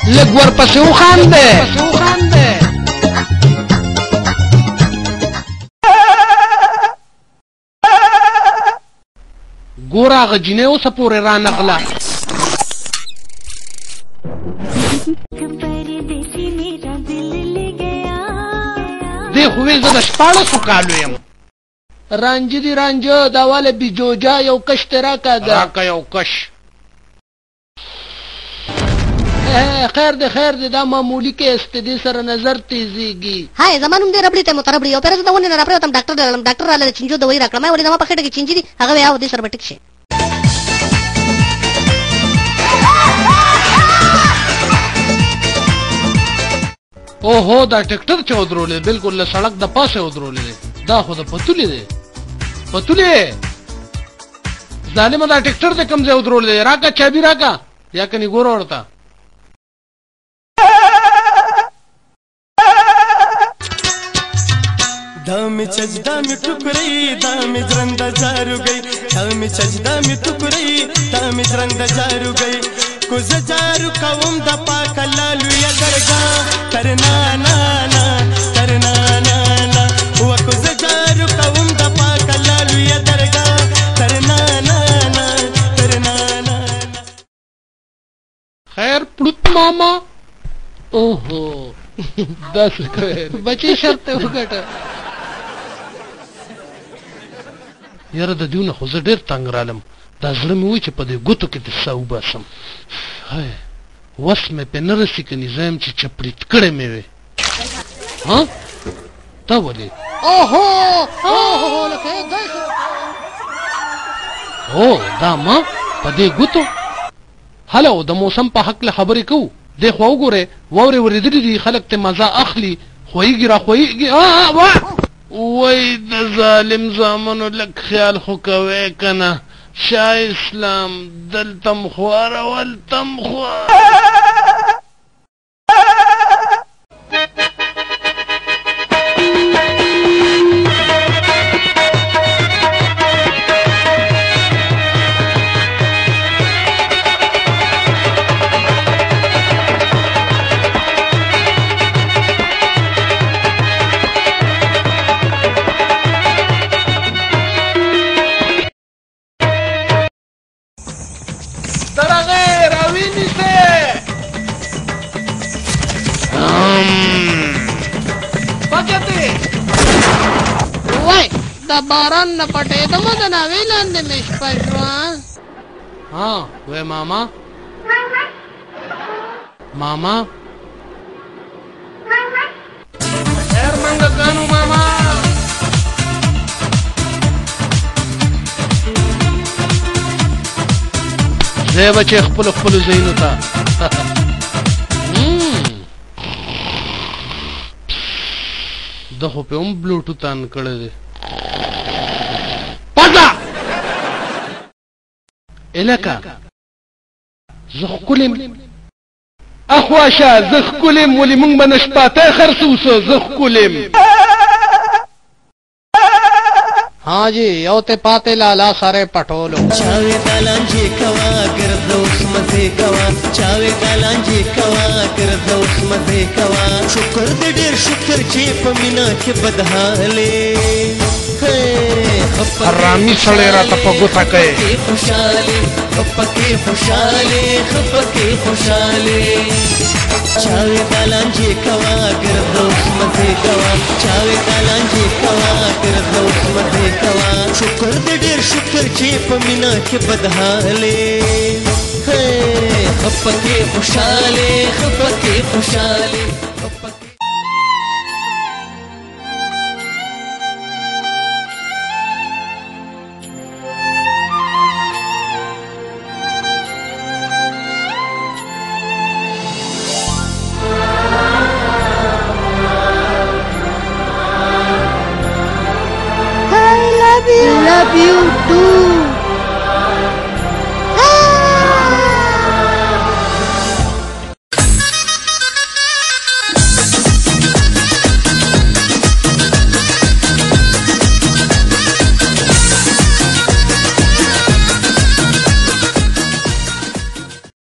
لږ ورپسې وخانده. ګوره هغه جینۍ اوسه پورې رانغله. دې خو وې زه د 14 کالو یم. رانجه دي رانجه دا واله بیجوجا یو کش ته راکه یو کش. خیر دی دا معمولی کیس ته دې سره نظر تیزیږي. هاي زما نوم دې ربړی ته متربړی او پیرز ته ونه نه راپریوتم ډاکټر ته ډاکټر رااله چنجو دوی راکړم ما ولې زما په خټه کې چنجي دي هغه ویا دې سره به ټیک شي. اوهو دا ټریکټر چې ودرولې بالکل له سړک د پاسه ودرولې دا خو د پتولې دی. پتولې ظالمه دا ټریکټر د کوم ځای ودرولې راکا چابي راکا یا کني ګور ورته. دامي چجدا می ټوکري دامي درند جارو گئی دامي چجدا می ټوکري دامي درند جارو گئی کو زجارو کوم د پاک لالو یا درگاه کرنا نا نا کرنا نا نا و کو زجارو کوم د پاک لالو یا درگاه کرنا نا نا کرنا نا. خیر پړوت ماما. اوهو دا څه بچي شرط وګټه. یاره د دیونه خو زه ډېر تنګ رالم. دا زړه مې وایي چې په دې ګوتو کې د سا وباسم. وس مې پې نه رسي که نه زه یم چې چپړیت کړی مې وې. ها تا ولې هو دا ما په دې ګوتو. هلو د موسم په حق له خبرې کوو. دې خوا وګورئ واورې ورېدلې دي خلک ته مزه اخلي خویږي را خویږي. وای د ظالم زامنو لږ خیال خو کوئ که نه. شاه اسلام دلتم خوار ولتم خوار. د باران نه پټېدم د ناوې لاندې مې شپه شوه. ها وې ماما خیر منګکانو ماما. ځای به چې خپلو ځایونو ته. ده خو پې هم بلوټوت آن کړی دی. الکه زه ښکلم اخواشه زه ښکلم ولې موږ به نه شپاتی خرڅوسه زه ښکلم. हाँ जी यो ते पाते लाला सारे पटोलो चावे कालांजी कवा कर दोस्त मजे कवा चावे कालांजी कवा कर दोस्त मजे कवा शुक्र दे ढेर शुक्र चे पमीना के बदहाले हरामी सड़े राता पगुता कहे खुशाले खुशाले चावे कालांजी कवा कर दोस्त मजे कवा चावे कालांजी कवा कर दोस्त मजे कवा शुक्र दे ढेर शुक्र चे पमीना के बदहाले खपके खुशाले love you too.